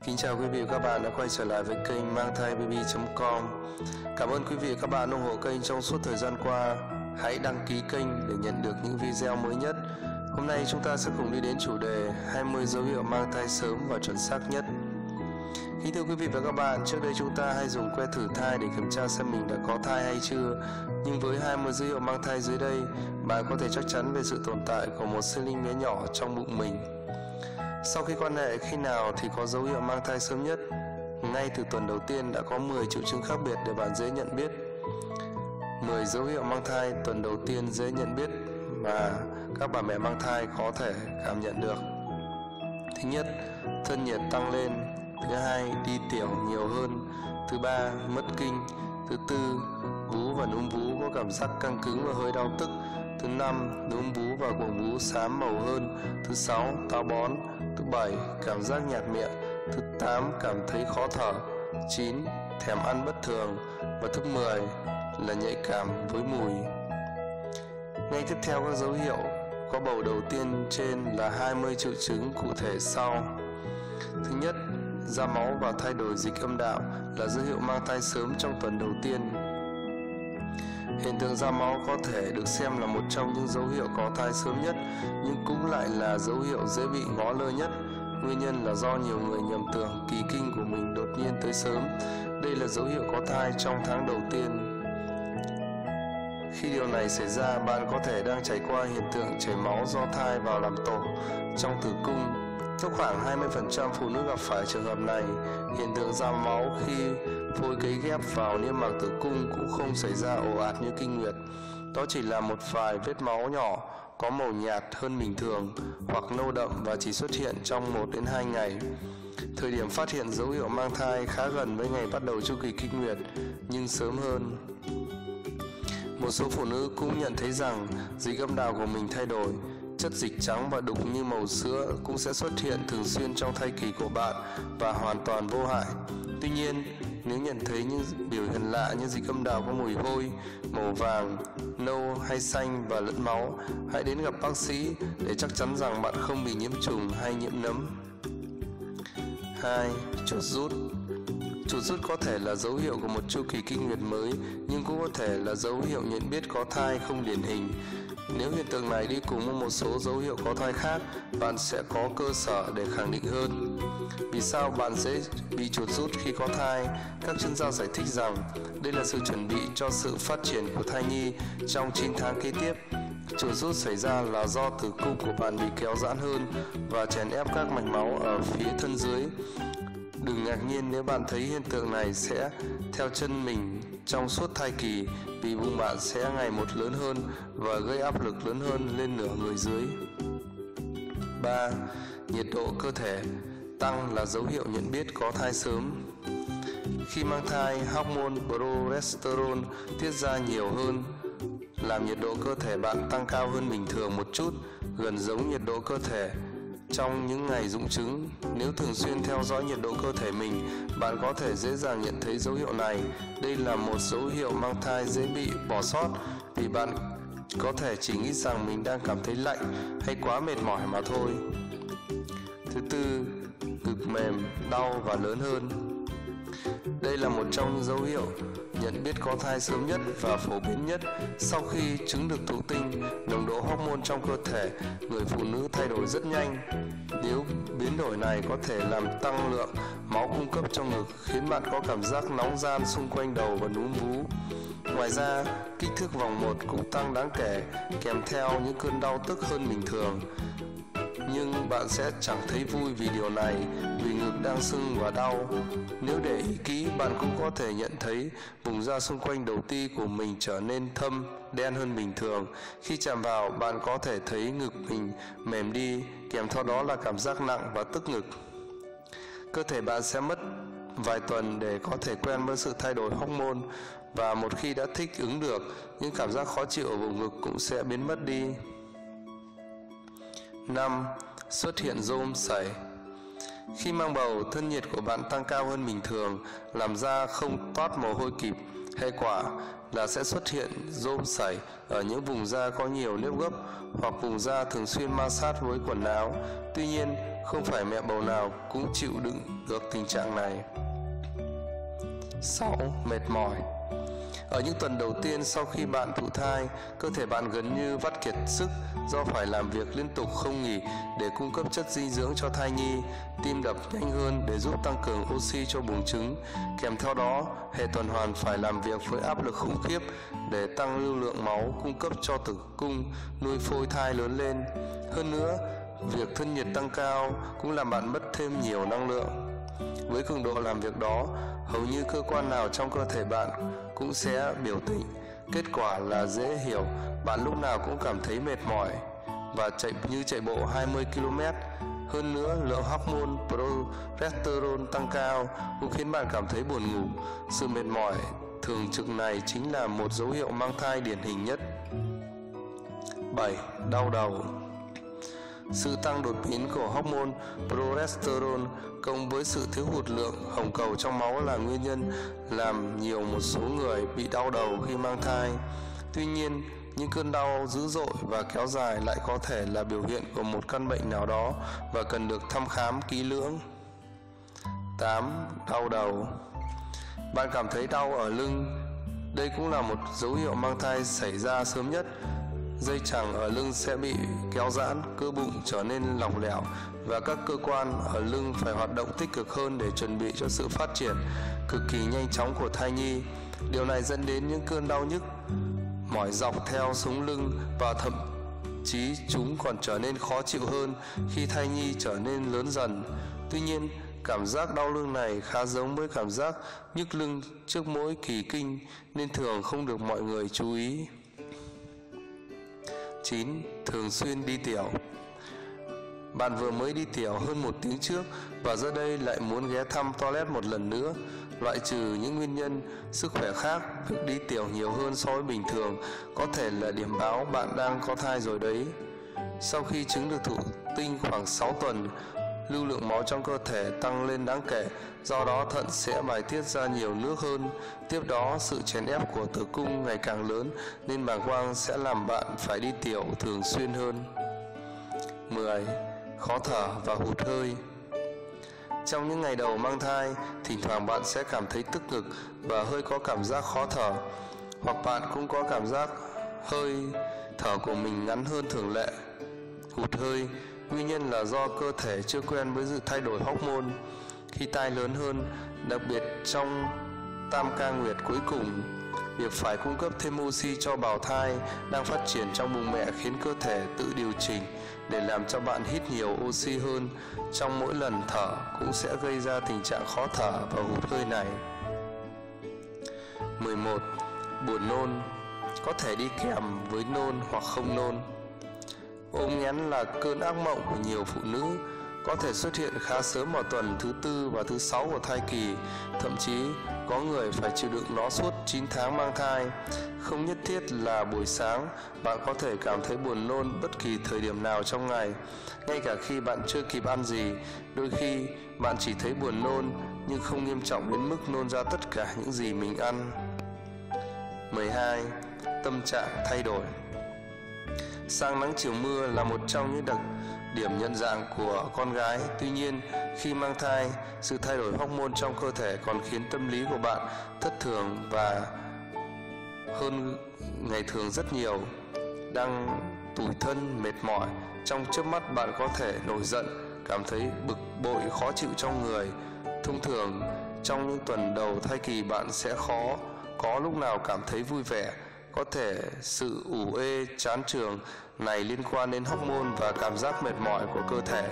Kính chào quý vị và các bạn đã quay trở lại với kênh mangthaibaby.com. Cảm ơn quý vị và các bạn ủng hộ kênh trong suốt thời gian qua. Hãy đăng ký kênh để nhận được những video mới nhất. Hôm nay chúng ta sẽ cùng đi đến chủ đề 20 dấu hiệu mang thai sớm và chuẩn xác nhất. Thưa quý vị và các bạn, trước đây chúng ta hay dùng que thử thai để kiểm tra xem mình đã có thai hay chưa. Nhưng với 20 dấu hiệu mang thai dưới đây, bạn có thể chắc chắn về sự tồn tại của một sinh linh bé nhỏ trong bụng mình. Sau khi quan hệ, khi nào thì có dấu hiệu mang thai sớm nhất? Ngay từ tuần đầu tiên đã có 10 triệu chứng khác biệt để bạn dễ nhận biết. 10 dấu hiệu mang thai tuần đầu tiên dễ nhận biết mà các bà mẹ mang thai có thể cảm nhận được. Thứ nhất, thân nhiệt tăng lên. Thứ hai, đi tiểu nhiều hơn. Thứ ba, mất kinh. Thứ tư, vú và núm vú có cảm giác căng cứng và hơi đau tức. Thứ năm, núm vú và cuồng vú xám màu hơn. Thứ sáu, táo bón. Thứ bảy, cảm giác nhạt miệng. Thứ 8, cảm thấy khó thở. 9, thèm ăn bất thường. Và thứ 10 là nhạy cảm với mùi. Ngay tiếp theo các dấu hiệu có bầu đầu tiên trên là 20 triệu chứng cụ thể sau. Thứ nhất, ra máu và thay đổi dịch âm đạo là dấu hiệu mang thai sớm trong tuần đầu tiên. Hiện tượng ra máu có thể được xem là một trong những dấu hiệu có thai sớm nhất, nhưng cũng lại là dấu hiệu dễ bị ngó lơ nhất. Nguyên nhân là do nhiều người nhầm tưởng kỳ kinh của mình đột nhiên tới sớm. Đây là dấu hiệu có thai trong tháng đầu tiên. Khi điều này xảy ra, bạn có thể đang trải qua hiện tượng chảy máu do thai vào làm tổ trong tử cung. Có khoảng 20% phụ nữ gặp phải trường hợp này. Hiện tượng ra máu khi phôi cấy ghép vào niêm mạc tử cung cũng không xảy ra ồ ạt như kinh nguyệt. Đó chỉ là một vài vết máu nhỏ có màu nhạt hơn bình thường hoặc nâu đậm và chỉ xuất hiện trong 1 đến 2 ngày. Thời điểm phát hiện dấu hiệu mang thai khá gần với ngày bắt đầu chu kỳ kinh nguyệt, nhưng sớm hơn. Một số phụ nữ cũng nhận thấy rằng dịch âm đạo của mình thay đổi. Chất dịch trắng và đục như màu sữa cũng sẽ xuất hiện thường xuyên trong thai kỳ của bạn và hoàn toàn vô hại. Tuy nhiên, nếu nhận thấy những biểu hiện lạ như dịch âm đạo có mùi hôi, màu vàng, nâu hay xanh và lẫn máu, hãy đến gặp bác sĩ để chắc chắn rằng bạn không bị nhiễm trùng hay nhiễm nấm. 2. Chuột rút. Chuột rút có thể là dấu hiệu của một chu kỳ kinh nguyệt mới, nhưng cũng có thể là dấu hiệu nhận biết có thai không điển hình. Nếu hiện tượng này đi cùng với một số dấu hiệu có thai khác, bạn sẽ có cơ sở để khẳng định hơn. Vì sao bạn dễ bị chuột rút khi có thai? Các chuyên gia giải thích rằng đây là sự chuẩn bị cho sự phát triển của thai nhi trong 9 tháng kế tiếp. Chuột rút xảy ra là do tử cung của bạn bị kéo giãn hơn và chèn ép các mạch máu ở phía thân dưới. Đừng ngạc nhiên nếu bạn thấy hiện tượng này sẽ theo chân mình trong suốt thai kỳ, vì bụng bạn sẽ ngày một lớn hơn và gây áp lực lớn hơn lên nửa người dưới. 3. Nhiệt độ cơ thể tăng là dấu hiệu nhận biết có thai sớm. Khi mang thai, hormone progesterone tiết ra nhiều hơn, làm nhiệt độ cơ thể bạn tăng cao hơn bình thường một chút, gần giống nhiệt độ cơ thể trong những ngày rụng trứng. Nếu thường xuyên theo dõi nhiệt độ cơ thể mình, bạn có thể dễ dàng nhận thấy dấu hiệu này. Đây là một dấu hiệu mang thai dễ bị bỏ sót vì bạn có thể chỉ nghĩ rằng mình đang cảm thấy lạnh hay quá mệt mỏi mà thôi. Thứ tư, ngực mềm, đau và lớn hơn. Đây là một trong những dấu hiệu nhận biết có thai sớm nhất và phổ biến nhất. Sau khi trứng được thụ tinh, nồng độ hormone trong cơ thể người phụ nữ thay đổi rất nhanh. Nếu biến đổi này có thể làm tăng lượng máu cung cấp trong ngực, khiến bạn có cảm giác nóng ran xung quanh đầu và núm vú. Ngoài ra, kích thước vòng 1 cũng tăng đáng kể, kèm theo những cơn đau tức hơn bình thường. Nhưng bạn sẽ chẳng thấy vui vì điều này, vì ngực đang sưng và đau. Nếu để ý kỹ, bạn cũng có thể nhận thấy vùng da xung quanh đầu ti của mình trở nên thâm, đen hơn bình thường. Khi chạm vào, bạn có thể thấy ngực mình mềm đi, kèm theo đó là cảm giác nặng và tức ngực. Cơ thể bạn sẽ mất vài tuần để có thể quen với sự thay đổi hormone, và một khi đã thích ứng được, những cảm giác khó chịu ở vùng ngực cũng sẽ biến mất đi. 5. Xuất hiện rôm sảy. Khi mang bầu, thân nhiệt của bạn tăng cao hơn bình thường, làm da không toát mồ hôi kịp. Hệ quả là sẽ xuất hiện rôm sảy ở những vùng da có nhiều nếp gấp hoặc vùng da thường xuyên ma sát với quần áo. Tuy nhiên, không phải mẹ bầu nào cũng chịu đựng được tình trạng này. 6. Mệt mỏi. Ở những tuần đầu tiên sau khi bạn thụ thai, cơ thể bạn gần như vắt kiệt sức do phải làm việc liên tục không nghỉ để cung cấp chất dinh dưỡng cho thai nhi, tim đập nhanh hơn để giúp tăng cường oxy cho buồng trứng. Kèm theo đó, hệ tuần hoàn phải làm việc với áp lực khủng khiếp để tăng lưu lượng máu cung cấp cho tử cung, nuôi phôi thai lớn lên. Hơn nữa, việc thân nhiệt tăng cao cũng làm bạn mất thêm nhiều năng lượng. Với cường độ làm việc đó, hầu như cơ quan nào trong cơ thể bạn cũng sẽ biểu tình. Kết quả là dễ hiểu, bạn lúc nào cũng cảm thấy mệt mỏi và chạy bộ 20 km. Hơn nữa, lượng hormone progesterone tăng cao cũng khiến bạn cảm thấy buồn ngủ. Sự mệt mỏi thường trực này chính là một dấu hiệu mang thai điển hình nhất. 7. Đau đầu. Sự tăng đột biến của hormone progesterone cộng với sự thiếu hụt lượng hồng cầu trong máu là nguyên nhân làm một số người bị đau đầu khi mang thai. Tuy nhiên, những cơn đau dữ dội và kéo dài lại có thể là biểu hiện của một căn bệnh nào đó và cần được thăm khám kỹ lưỡng. 8. Đau đầu. Bạn cảm thấy đau ở lưng. Đây cũng là một dấu hiệu mang thai xảy ra sớm nhất. Dây chằng ở lưng sẽ bị kéo giãn, cơ bụng trở nên lỏng lẻo và các cơ quan ở lưng phải hoạt động tích cực hơn để chuẩn bị cho sự phát triển cực kỳ nhanh chóng của thai nhi. Điều này dẫn đến những cơn đau nhức, mỏi dọc theo sống lưng và thậm chí chúng còn trở nên khó chịu hơn khi thai nhi trở nên lớn dần. Tuy nhiên, cảm giác đau lưng này khá giống với cảm giác nhức lưng trước mỗi kỳ kinh nên thường không được mọi người chú ý. 9. Thường xuyên đi tiểu. Bạn vừa mới đi tiểu hơn 1 tiếng trước và giờ đây lại muốn ghé thăm toilet một lần nữa. Loại trừ những nguyên nhân sức khỏe khác, việc đi tiểu nhiều hơn so với bình thường có thể là điểm báo bạn đang có thai rồi đấy. Sau khi trứng được thụ tinh khoảng 6 tuần, lưu lượng máu trong cơ thể tăng lên đáng kể, do đó thận sẽ bài tiết ra nhiều nước hơn. Tiếp đó, sự chèn ép của tử cung ngày càng lớn nên bàng quang sẽ làm bạn phải đi tiểu thường xuyên hơn. 10. Khó thở và hụt hơi. Trong những ngày đầu mang thai, thỉnh thoảng bạn sẽ cảm thấy tức ngực và hơi có cảm giác khó thở, hoặc bạn cũng có cảm giác hơi thở của mình ngắn hơn thường lệ. Hụt hơi, nguyên nhân là do cơ thể chưa quen với sự thay đổi hormone. Khi thai lớn hơn, đặc biệt trong tam ca nguyệt cuối cùng, việc phải cung cấp thêm oxy cho bào thai đang phát triển trong bụng mẹ khiến cơ thể tự điều chỉnh để làm cho bạn hít nhiều oxy hơn trong mỗi lần thở, cũng sẽ gây ra tình trạng khó thở và hụt hơi này. 11. Buồn nôn, có thể đi kèm với nôn hoặc không nôn. Ôm nghén là cơn ác mộng của nhiều phụ nữ, có thể xuất hiện khá sớm vào tuần thứ 4 và thứ 6 của thai kỳ, thậm chí có người phải chịu đựng nó suốt 9 tháng mang thai. Không nhất thiết là buổi sáng, bạn có thể cảm thấy buồn nôn bất kỳ thời điểm nào trong ngày, ngay cả khi bạn chưa kịp ăn gì. Đôi khi bạn chỉ thấy buồn nôn nhưng không nghiêm trọng đến mức nôn ra tất cả những gì mình ăn. 12. Tâm trạng thay đổi. Sáng nắng chiều mưa là một trong những đặc điểm nhận dạng của con gái. Tuy nhiên, khi mang thai, sự thay đổi hormone trong cơ thể còn khiến tâm lý của bạn thất thường và hơn ngày thường rất nhiều. Đang tủi thân, mệt mỏi, trong chớp mắt bạn có thể nổi giận, cảm thấy bực bội, khó chịu trong người. Thông thường, trong những tuần đầu thai kỳ bạn sẽ khó có lúc nào cảm thấy vui vẻ. Có thể sự ủ ê, chán chường này liên quan đến hormone và cảm giác mệt mỏi của cơ thể.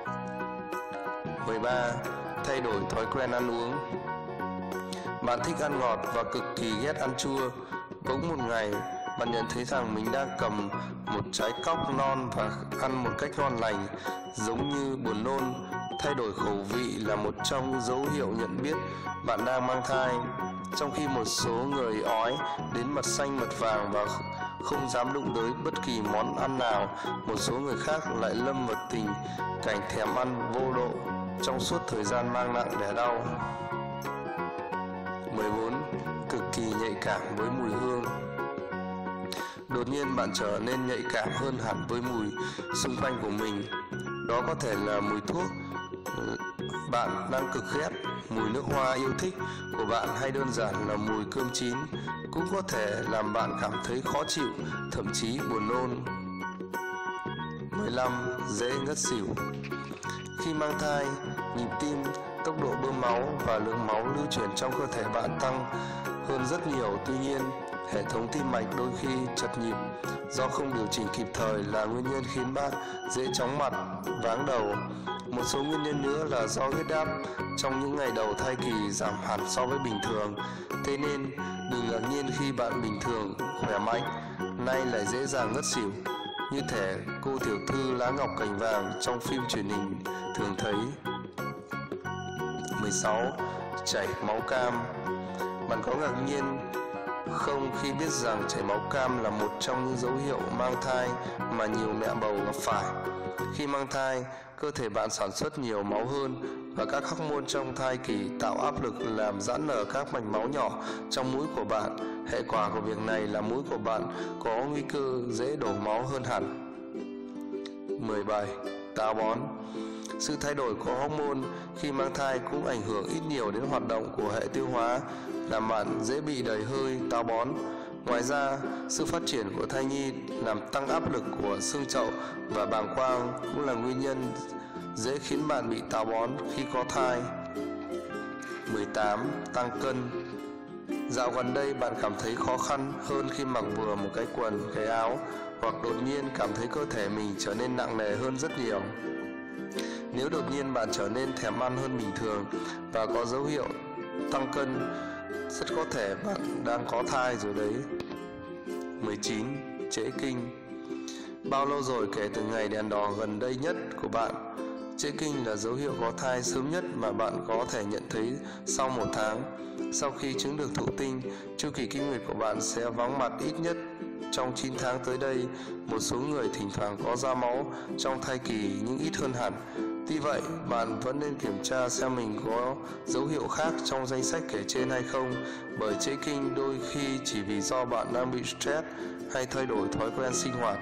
13. Thay đổi thói quen ăn uống. Bạn thích ăn ngọt và cực kỳ ghét ăn chua. Bỗng một ngày, bạn nhận thấy rằng mình đang cầm một trái cóc non và ăn một cách ngon lành, giống như buồn nôn. Thay đổi khẩu vị là một trong dấu hiệu nhận biết bạn đang mang thai. Trong khi một số người ói đến mặt xanh mặt vàng và không dám đụng tới bất kỳ món ăn nào, một số người khác lại lâm vào tình cảnh thèm ăn vô độ trong suốt thời gian mang nặng đẻ đau. 14. Cực kỳ nhạy cảm với mùi hương. Đột nhiên bạn trở nên nhạy cảm hơn hẳn với mùi xung quanh của mình. Đó có thể là mùi thuốc bạn đang cực ghét, mùi nước hoa yêu thích của bạn, hay đơn giản là mùi cơm chín cũng có thể làm bạn cảm thấy khó chịu, thậm chí buồn nôn. 15. Dễ ngất xỉu. Khi mang thai, nhịp tim, tốc độ bơm máu và lượng máu lưu chuyển trong cơ thể bạn tăng hơn rất nhiều. Tuy nhiên, hệ thống tim mạch đôi khi chật nhịp do không điều chỉnh kịp thời là nguyên nhân khiến bạn dễ chóng mặt, váng đầu. Một số nguyên nhân nữa là do huyết áp trong những ngày đầu thai kỳ giảm hẳn so với bình thường. Thế nên đừng ngạc nhiên khi bạn bình thường khỏe mạnh nay lại dễ dàng ngất xỉu, như thể cô tiểu thư lá ngọc cành vàng trong phim truyền hình thường thấy. 16. Chảy máu cam. Bạn có ngạc nhiên không khi biết rằng chảy máu cam là một trong những dấu hiệu mang thai mà nhiều mẹ bầu gặp phải? Khi mang thai, cơ thể bạn sản xuất nhiều máu hơn và các hormone trong thai kỳ tạo áp lực làm giãn nở các mạch máu nhỏ trong mũi của bạn. Hệ quả của việc này là mũi của bạn có nguy cơ dễ đổ máu hơn hẳn. 17. Táo bón. Sự thay đổi của hormone khi mang thai cũng ảnh hưởng ít nhiều đến hoạt động của hệ tiêu hóa, làm bạn dễ bị đầy hơi, táo bón. Ngoài ra, sự phát triển của thai nhi làm tăng áp lực của xương chậu và bàng quang cũng là nguyên nhân dễ khiến bạn bị táo bón khi có thai. 18. Tăng cân. Dạo gần đây bạn cảm thấy khó khăn hơn khi mặc vừa một cái quần, cái áo, hoặc đột nhiên cảm thấy cơ thể mình trở nên nặng nề hơn rất nhiều. Nếu đột nhiên bạn trở nên thèm ăn hơn bình thường và có dấu hiệu tăng cân, rất có thể bạn đang có thai rồi đấy. 19. Trễ kinh. Bao lâu rồi kể từ ngày đèn đỏ gần đây nhất của bạn? Trễ kinh là dấu hiệu có thai sớm nhất mà bạn có thể nhận thấy sau 1 tháng. Sau khi trứng được thụ tinh, chu kỳ kinh nguyệt của bạn sẽ vắng mặt ít nhất trong 9 tháng tới đây. Một số người thỉnh thoảng có ra máu trong thai kỳ nhưng ít hơn hẳn. Tuy vậy, bạn vẫn nên kiểm tra xem mình có dấu hiệu khác trong danh sách kể trên hay không, bởi trễ kinh đôi khi chỉ vì do bạn đang bị stress hay thay đổi thói quen sinh hoạt.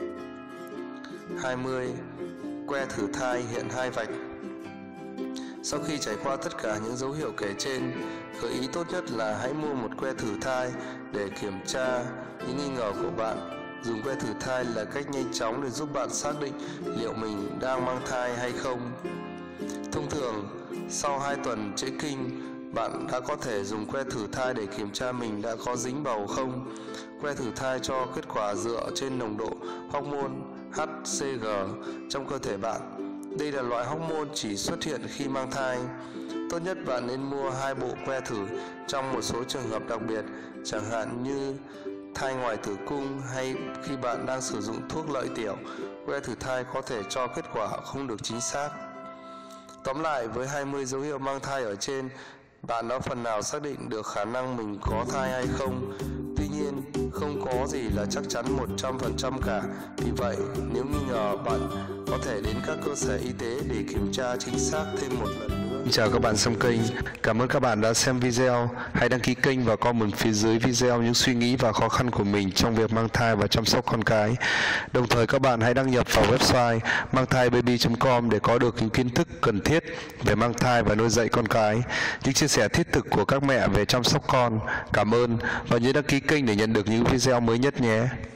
20. Que thử thai hiện 2 vạch. Sau khi trải qua tất cả những dấu hiệu kể trên, gợi ý tốt nhất là hãy mua một que thử thai để kiểm tra những nghi ngờ của bạn. Dùng que thử thai là cách nhanh chóng để giúp bạn xác định liệu mình đang mang thai hay không. Thông thường, sau 2 tuần trễ kinh, bạn đã có thể dùng que thử thai để kiểm tra mình đã có dính bầu không. Que thử thai cho kết quả dựa trên nồng độ hormone HCG trong cơ thể bạn. Đây là loại hormone chỉ xuất hiện khi mang thai. Tốt nhất bạn nên mua 2 bộ que thử trong một số trường hợp đặc biệt, chẳng hạn như thai ngoài tử cung hay khi bạn đang sử dụng thuốc lợi tiểu. Que thử thai có thể cho kết quả không được chính xác. Tóm lại, với 20 dấu hiệu mang thai ở trên, bạn đã phần nào xác định được khả năng mình có thai hay không. Tuy nhiên, không có gì là chắc chắn 100% cả. Vì vậy, nếu nghi ngờ, bạn có thể đến các cơ sở y tế để kiểm tra chính xác thêm một lần nữa. Chào các bạn xem kênh. Cảm ơn các bạn đã xem video. Hãy đăng ký kênh và comment phía dưới video những suy nghĩ và khó khăn của mình trong việc mang thai và chăm sóc con cái. Đồng thời các bạn hãy đăng nhập vào website mangthaibaby.com để có được những kiến thức cần thiết về mang thai và nuôi dạy con cái, những chia sẻ thiết thực của các mẹ về chăm sóc con. Cảm ơn và nhớ đăng ký kênh để nhận được những video mới nhất nhé.